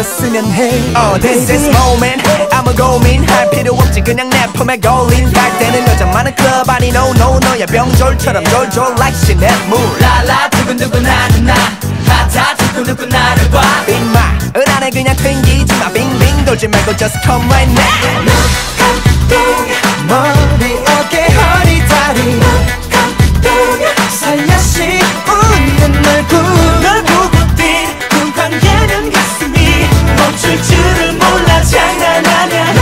멈췄으면 해. This is moment 아무 고민할 필요 없지 그냥 내 품에 걸린 갈 때는 여자 많은 클럽 아니 no no 너야 병졸처럼 졸졸 like 시냇물 라라 두근두근 하는 나 하타 두근두근 나를 봐 Be my 안에 그냥 튕기지마 빙빙 돌지 말고 just come right now 머리 어깨 허리 다리 살며시 웃는 얼굴 널 보고 뛴 궁금해는 가슴이 멈출 줄을 몰라 장난하냐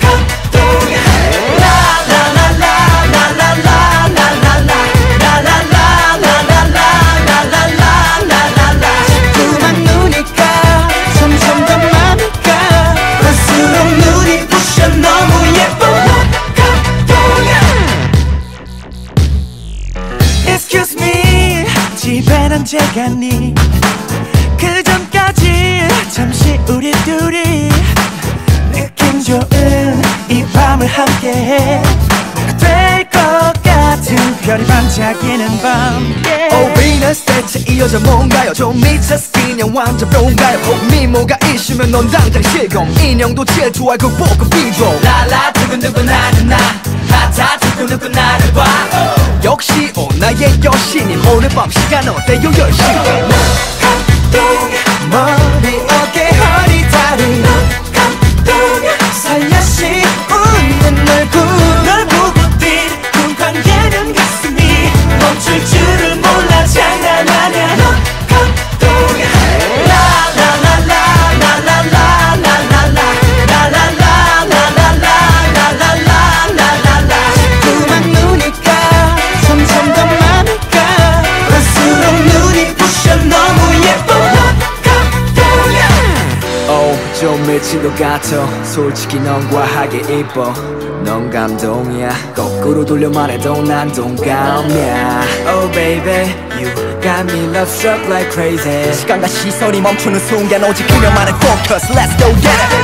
자꾸만 눈이 가 점점 더 맘이 가 볼수록 눈이 부셔 너무 예뻐 Excuse me 집엔 언제 갔니 그 전까지 잠시 우리 둘이 느낌 좋은 이 밤을 함께해 될 것 같은 별이 반짝이는 밤 Oh Venus 대체 이 여자 뭔가요 좀 미쳤어 그냥 완전 뿅가요 미모가 있으면 넌 당장 실검 인형도 질투할 극복은 비교 라라 두근두근 하는 나 하타 두근두근 나를 봐 역시 나의 여신님 오늘 밤 시간 어때요 10시 머리 어깨 허리 다리 살며시 웃는 얼굴 널 보고 뛴 궁금해는 가슴이 멈출 줄을 몰라 장난하냐 자꾸만 눈이 가 점점 더 맘이 가 볼수록 눈이 부셔 너무 예뻐 좀 미친 것 같아 솔직히 넌 과하게 이뻐 넌 감동이야 거꾸로 돌려 말해도 난 동감이야 Oh baby you got me love struck like crazy 시간과 시선이 멈추는 순간 오직 그녀만의 focus Let's go get it